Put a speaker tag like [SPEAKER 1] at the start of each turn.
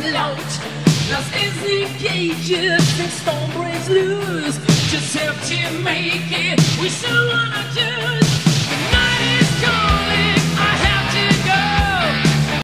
[SPEAKER 1] float. Lost is the cages and storm breaks loose. Just help to make it. We still wanna do.